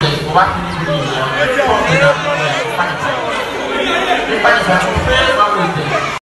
我把你的，我帮你，你把你传出去。